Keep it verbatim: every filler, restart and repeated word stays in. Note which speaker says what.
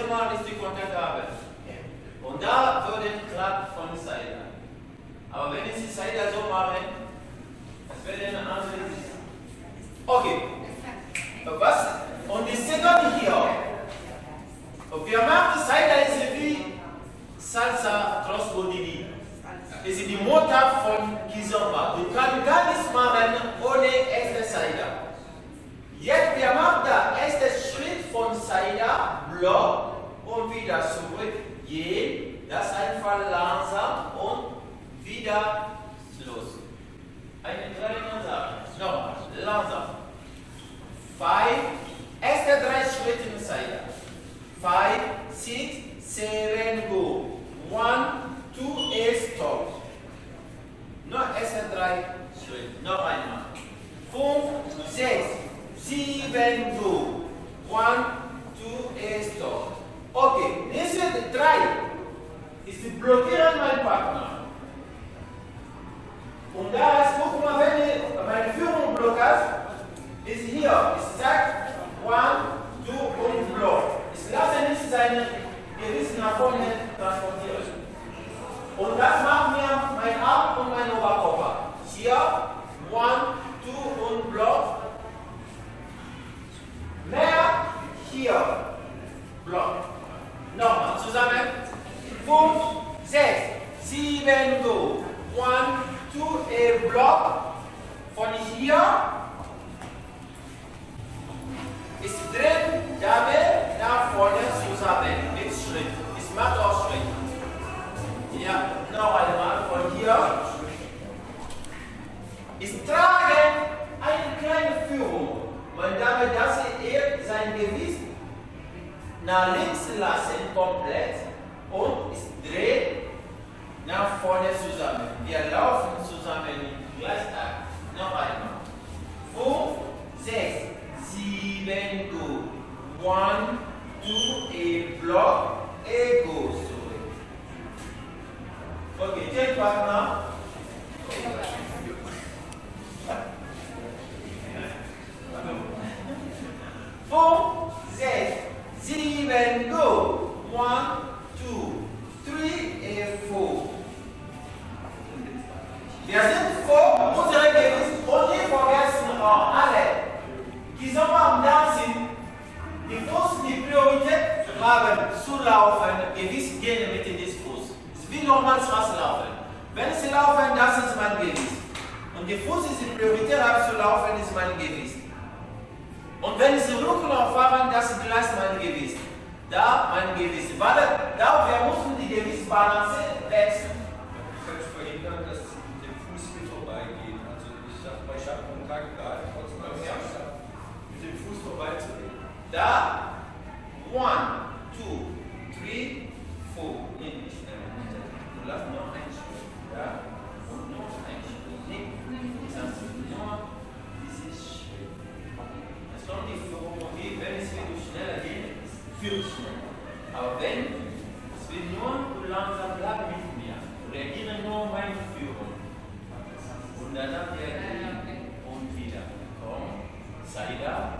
Speaker 1: Nummer ist die Kontaktgabel. Und da wird ein Klapp von Saida. Aber wenn ich die Saida so mache, das wird eine andere Sicht. Okay. Was? Und die Sekunde hier. Und wir machen die Saida ist wie Salsa Crossbody. Das ist die Mutter von Kizomba. Du kannst gar nichts machen ohne echte Saida. Jetzt wir machen der erste Schritt von Saida, Block und wieder zurück. Gehen, das einfach langsam und wieder los. Eine kleine Sache. Nochmal, langsam. Five, erste drei Schritte in Saida. Five, six, seven, go. One, two, eight, stop. Noch erste drei Schritte. Noch einmal. Fünf, sechs, sieben, go. One, two, eight, stop. Okay, nächste drei ist die blockieren meinen Partner. Und da ist, guck mal, wenn ich meine Führung blockiert, ist hier, ich sage one, two und block. Ich lasse nicht seine Gewicht nach vorne transportieren. Und das macht mir mein Arm und mein Oberkörper. Hier, one, two und block. Mehr hier, block. Nochmal zusammen. Fünf, sechs, sieben, go. One, two, a block. Von hier ist drin, dabei nach vorne zusammen. Mit Schritt. Ich mache auch Schritt. Ja, noch einmal von hier. Ich trage eine kleine Führung. Meine Dame, dass er sein Gewicht nach links lassen, komplett, und ich drehe nach vorne zusammen. Wir laufen zusammen im Gleichtakt. Noch einmal. Fünf, sechs, sieben, go. One, two, a block, a go. Zurück. Okay, check Partner. Fünf, sechs, sieben, go. One, two, three, and four. Wir sind vor unserem Gewicht und nicht vergessen auch alle, die Sommer am da sind, die Fuß die Priorität haben zu laufen, Gewicht gehen mit dem Fuß. Es ist wie nochmal Straße laufen. Wenn sie laufen, das ist mein Gewicht. Und die Fuß ist die Priorität haben zu laufen, ist mein Gewicht. Und wenn sie Rücklauf fahren, das ist gleich mein Gewicht. Da mein Gewicht. Weil da wir müssen die Gewichtsbalance wechseln.
Speaker 2: Ich kann verhindern, dass es mit dem Fuß mit vorbeigeht. Also ich sage mal, ich habe Kontakt da, trotzdem ja. Mit dem Fuß vorbeizugehen.
Speaker 1: Da, one, two, three, four. Nee, nicht schnell. Du lass noch ein Schritt. Ja? Und noch ein Schritt. Nee, das ist nur dieses Schritt. Es kommt die Führung, okay, wenn es wieder schneller geht, viel schneller. Aber wenn es will nur du langsam bleib mit mir, reagiere nur meine Führung. Und danach reagiere und wieder. Komm, sei da.